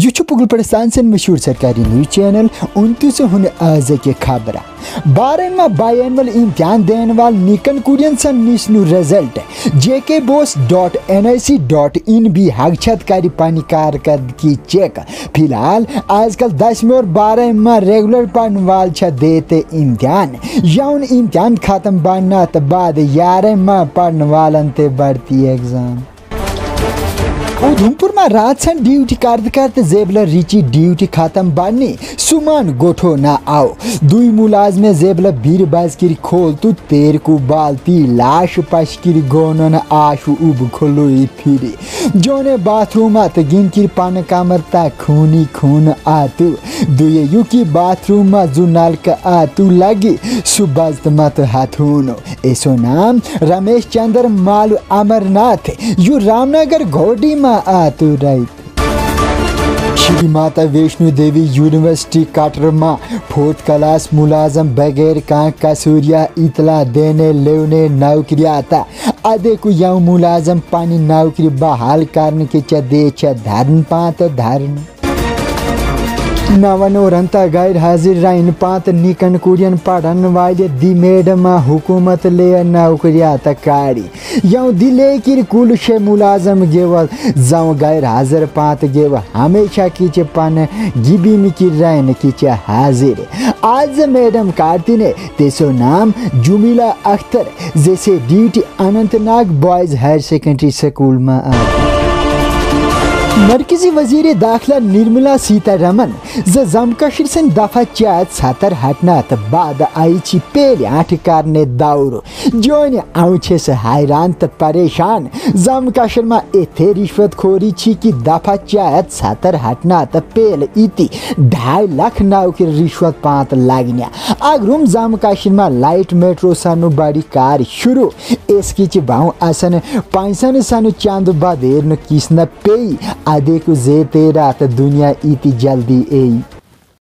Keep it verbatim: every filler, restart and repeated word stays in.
यह पुगल पड़सान से मशहूर सरकारी न्यूज चैनल उनतीस हुन आज के खबर बारहवा बायनवल इम्तिहान देने वाल निकन कुरियन सन निस्नु result JK BOSE dot N I C dot in भी हकछत करी पानी कारकर्दगी चेक। फिलहाल आजकल दसवीं और बारहवीं में रेगुलर पढ़ने वाल छ देते इम्तिहान यौन इम्तिहान खत्म बनना तो बाद ग्यारहवीं में पढ़ने वालन ते बढ़ती एग्जाम। उधमपुर में रात सन ड्यूटी करते करते जेबला रिची ड्यूटी खत्म बनने सुमान गोठो ना आओ दुई मुलाजमे जेबला बीर बाजकिरी खोल तू तेर को बालती लाश पशकिरी गोनन आशु उब खोलोई फिरी जोने बाथरूम आत गिनकिर पान कामर ता खूनी खून आतु दुए युकी बाथरूम में जो नलका आतु लगी सुबजत मत हाथूनो ऐसो नाम रमेश चंद्र मालू अमरनाथ यू रामनगर घोड़ी में आतु राइट। श्री माता वैष्णो देवी यूनिवर्सिटी कटर में फोर्थ क्लास मुलाजम बगैर का कसूरिया इतला देने लेने नौकरी आता आधे को यौ मुलाजम पानी नौकरी बहाल करने के चदे छ धर्म पात धर्म नवनोरंता गैर हाजिर राइन पात निकन कुरियन पढ़न वाले दी मैडम हुकूमत ले नौकरी आता कारी यौ दिले किर कुल शे मुलाजम गेवल जाऊ गैर हाजिर पात गेव हमेशा कीचे पान गिबी में की राइन कीचे हाजिर आज मैडम कार्ती ने तेसो नाम जुमिला अख्तर जैसे duty Anantnag boys higher secondary school में आ मरकजी वजीर दाखिला निर्मला सीतारमन ज जम्मू कश्मीर से दफा चार सतर हटना तो बाद आई छी पहले आठ करने दौर जो आउछे से हैरान तो परेशान जम्मू कश्मीर में एथे रिश्वत खोरी छी कि दफा चार सतर हटना तो पहले इति ढाई लाख नौकरी रिश्वत पात लगना अगरुम जम्मू कश्मीर में लाइट मेट्रो सानु बड़ी कार शुरू इसकी ची भाव असन पैसन सानु चांद बदेर न किसना पेई आधे को जे तेरा तो दुनिया इति जल्दी ए